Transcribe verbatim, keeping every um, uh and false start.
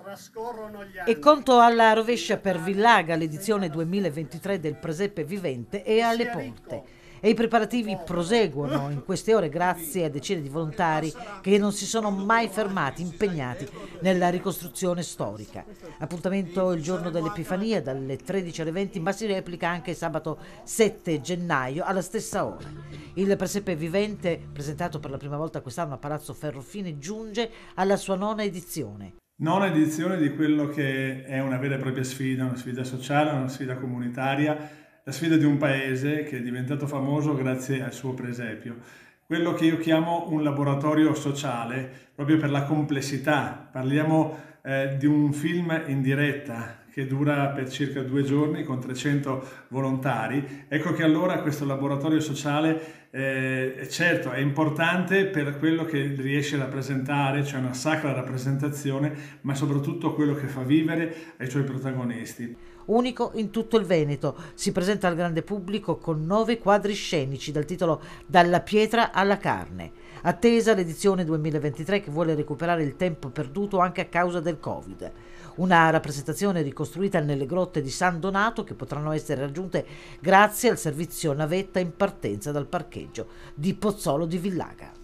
E conto alla rovescia per Villaga, l'edizione duemilaventitré del Presepe Vivente è alle porte. E i preparativi proseguono in queste ore grazie a decine di volontari che non si sono mai fermati, impegnati nella ricostruzione storica. Appuntamento il giorno dell'Epifania dalle tredici alle venti, ma si replica anche sabato sette gennaio alla stessa ora. Il Presepe Vivente, presentato per la prima volta quest'anno a Palazzo Ferrofini, giunge alla sua nona edizione. Nona edizione di quello che è una vera e propria sfida, una sfida sociale, una sfida comunitaria, la sfida di un paese che è diventato famoso grazie al suo presepio. Quello che io chiamo un laboratorio sociale, proprio per la complessità. Parliamo eh, di un film in diretta che dura per circa due giorni con trecento volontari. Ecco che allora questo laboratorio sociale eh, certo è importante per quello che riesce a rappresentare, cioè una sacra rappresentazione, ma soprattutto quello che fa vivere ai suoi protagonisti. Unico in tutto il Veneto, si presenta al grande pubblico con nove quadri scenici dal titolo Dalla pietra alla carne. Attesa l'edizione duemilaventitré che vuole recuperare il tempo perduto anche a causa del Covid. Una rappresentazione ricostruita nelle grotte di San Donato che potranno essere raggiunte grazie al servizio navetta in partenza dal parcheggio di Pozzolo di Villaga.